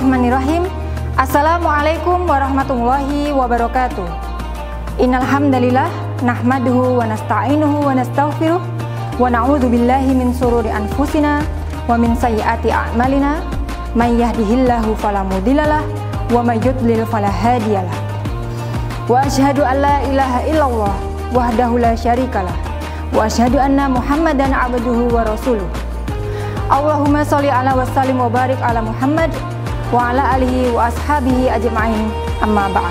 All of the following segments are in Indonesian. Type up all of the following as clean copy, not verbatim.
Bismillahirrahmanirrahim. Assalamualaikum warahmatullahi wabarakatuh. Innal hamdalillah nahmaduhu wa nasta'inuhu wa nastaghfiruh wa na'udzu billahi min shururi anfusina wa min sayyiati a'malina. May yahdihillahu fala mudhillalah wa may yudlil fala hadiyalah. Wa asyhadu an la ilaha illallah wahdahu la syarikalah wa asyhadu anna Muhammadan abduhu wa rasuluh. Allahumma sholli ala wa sallim wa barik ala Muhammad wa ala alihi wa ashabihi ajma'in, amma ba'd.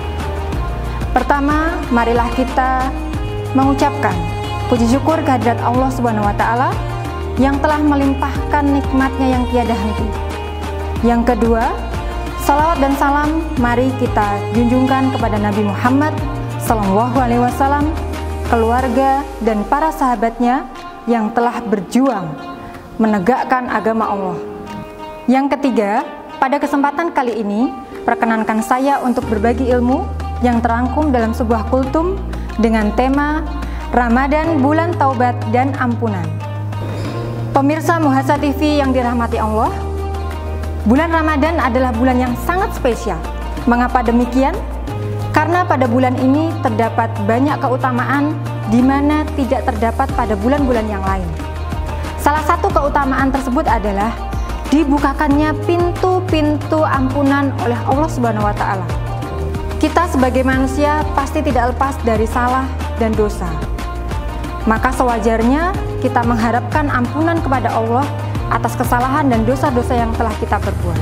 Pertama, marilah kita mengucapkan puji syukur kehadirat Allah Subhanahu wa taala yang telah melimpahkan nikmatnya yang tiada henti. Yang kedua, salawat dan salam mari kita junjungkan kepada Nabi Muhammad sallallahu alaihi wasallam, keluarga dan para sahabatnya yang telah berjuang menegakkan agama Allah. Yang ketiga, pada kesempatan kali ini, perkenankan saya untuk berbagi ilmu yang terangkum dalam sebuah kultum dengan tema Ramadan Bulan Taubat dan Ampunan. Pemirsa Muhasa TV yang dirahmati Allah, bulan Ramadan adalah bulan yang sangat spesial. Mengapa demikian? Karena pada bulan ini terdapat banyak keutamaan di mana tidak terdapat pada bulan-bulan yang lain. Salah satu keutamaan tersebut adalah dibukakannya pintu-pintu ampunan oleh Allah Subhanahu wa taala. Kita sebagai manusia pasti tidak lepas dari salah dan dosa. Maka sewajarnya kita mengharapkan ampunan kepada Allah atas kesalahan dan dosa-dosa yang telah kita perbuat.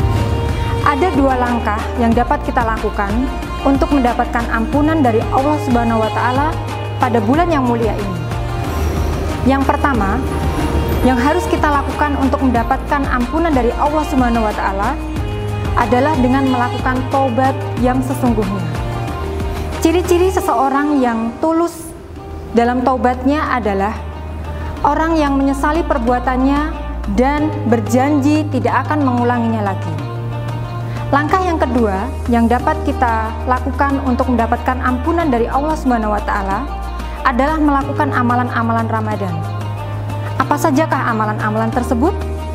Ada dua langkah yang dapat kita lakukan untuk mendapatkan ampunan dari Allah Subhanahu wa taala pada bulan yang mulia ini. Yang pertama, yang harus kita lakukan untuk mendapatkan ampunan dari Allah Subhanahu wa taala adalah dengan melakukan taubat yang sesungguhnya. Ciri-ciri seseorang yang tulus dalam taubatnya adalah orang yang menyesali perbuatannya dan berjanji tidak akan mengulanginya lagi. Langkah yang kedua yang dapat kita lakukan untuk mendapatkan ampunan dari Allah Subhanahu wa taala adalah melakukan amalan-amalan Ramadan. Apa sajakah amalan-amalan tersebut?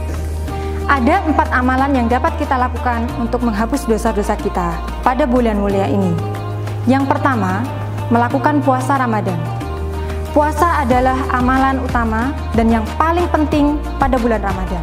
Ada 4 amalan yang dapat kita lakukan untuk menghapus dosa-dosa kita pada bulan mulia ini. Yang pertama, melakukan puasa Ramadan. Puasa adalah amalan utama dan yang paling penting pada bulan Ramadan.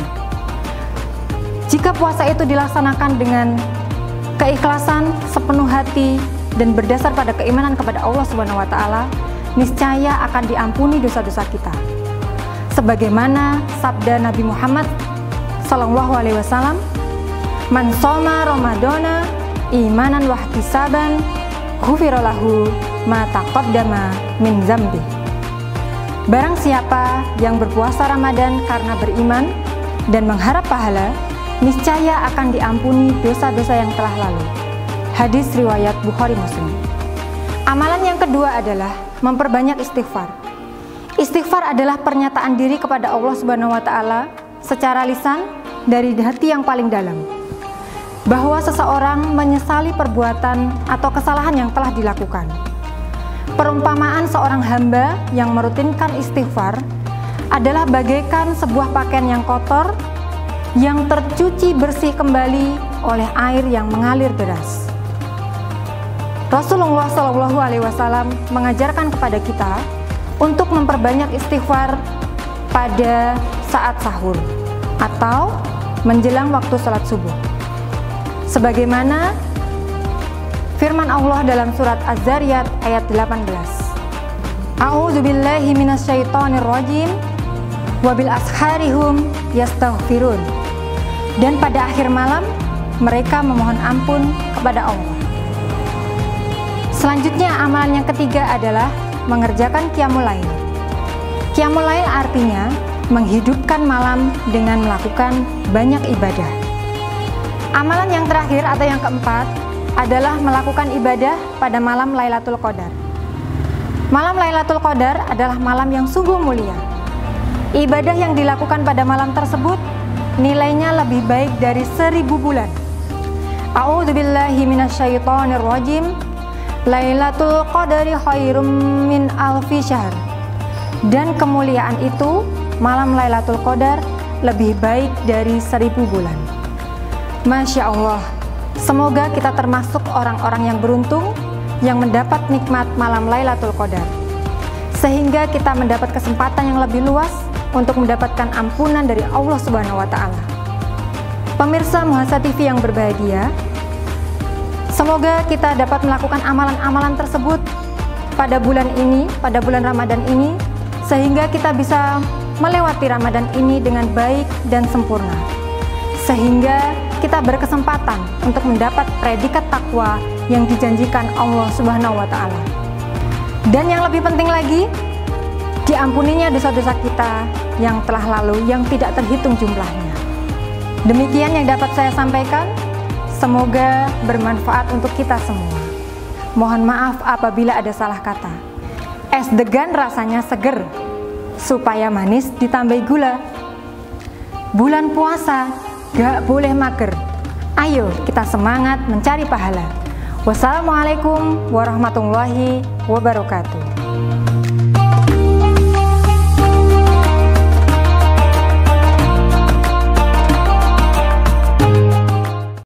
Jika puasa itu dilaksanakan dengan keikhlasan, sepenuh hati, dan berdasar pada keimanan kepada Allah Subhanahu wa taala, niscaya akan diampuni dosa-dosa kita. Sebagaimana sabda Nabi Muhammad sallallahu alaihi wasallam, "Man shoma Ramadana imanan wa ihtisaban, ghufira lahu ma taqaddama min dzambi." Barang siapa yang berpuasa Ramadan karena beriman dan mengharap pahala, niscaya akan diampuni dosa-dosa yang telah lalu. Hadis riwayat Bukhari Muslim. Amalan yang kedua adalah memperbanyak istighfar. Istighfar adalah pernyataan diri kepada Allah Subhanahu wa taala secara lisan dari hati yang paling dalam, bahwa seseorang menyesali perbuatan atau kesalahan yang telah dilakukan. Perumpamaan seorang hamba yang merutinkan istighfar adalah bagaikan sebuah pakaian yang kotor yang tercuci bersih kembali oleh air yang mengalir deras. Rasulullah Shallallahu alaihi wasallam mengajarkan kepada kita untuk memperbanyak istighfar pada saat sahur atau menjelang waktu salat subuh. Sebagaimana firman Allah dalam surat Az-Zariyat ayat 18. A'udzu billahi minasyaitonir rajim wa bil asharihum yastaghfirun. Dan pada akhir malam mereka memohon ampun kepada Allah. Selanjutnya amalan yang ketiga adalah mengerjakan qiyamul lail. Qiyamul lail artinya menghidupkan malam dengan melakukan banyak ibadah. Amalan yang terakhir atau yang keempat adalah melakukan ibadah pada malam Lailatul Qadar. Malam Lailatul Qadar adalah malam yang sungguh mulia. Ibadah yang dilakukan pada malam tersebut nilainya lebih baik dari 1000 bulan. A'udzu billahi minasyaitonir rajim. Lailatul Qadari khairum min alfi syahr. Dan kemuliaan itu, malam Lailatul Qadar lebih baik dari 1000 bulan. Masya Allah, semoga kita termasuk orang-orang yang beruntung yang mendapat nikmat malam Lailatul Qadar, sehingga kita mendapat kesempatan yang lebih luas untuk mendapatkan ampunan dari Allah Subhanahu wa Ta'ala. Pemirsa Muhasa TV yang berbahagia, semoga kita dapat melakukan amalan-amalan tersebut pada bulan ini, pada bulan Ramadan ini, sehingga kita bisa melewati Ramadan ini dengan baik dan sempurna, sehingga kita berkesempatan untuk mendapat predikat takwa yang dijanjikan Allah Subhanahu wa Ta'ala. Dan yang lebih penting lagi, diampuninya dosa-dosa kita yang telah lalu yang tidak terhitung jumlahnya. Demikian yang dapat saya sampaikan, semoga bermanfaat untuk kita semua. Mohon maaf apabila ada salah kata. Es degan rasanya seger, supaya manis ditambahi gula. Bulan puasa gak boleh mager. Ayo kita semangat mencari pahala. Wassalamualaikum warahmatullahi wabarakatuh.